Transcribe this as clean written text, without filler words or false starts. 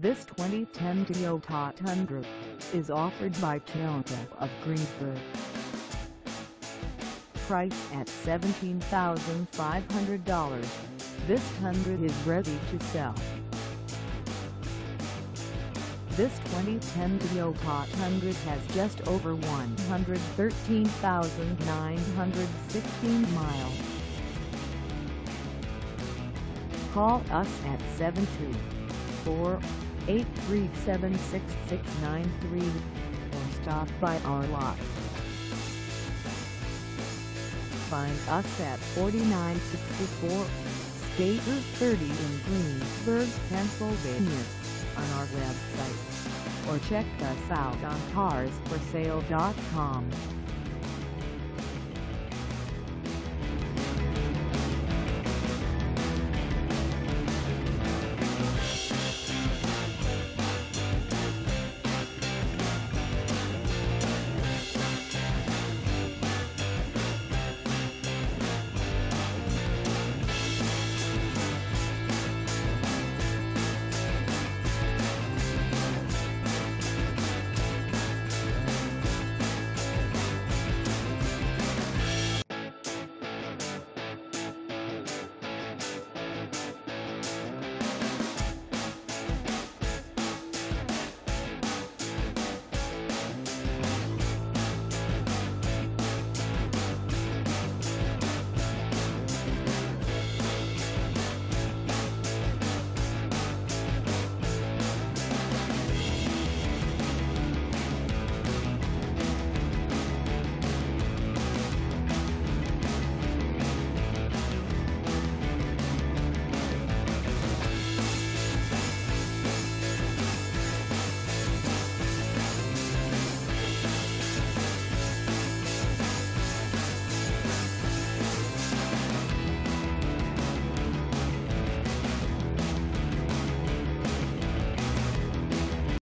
This 2010 Toyota Tundra is offered by Toyota of Greensburg. Price at $17,500, this Tundra is ready to sell. This 2010 Toyota Tundra has just over 113,916 miles. Call us at 724-837-6693 or stop by our lot. Find us at 4964 State Route 30 in Greensburg, Pennsylvania, on our website, or check us out on carsforsale.com.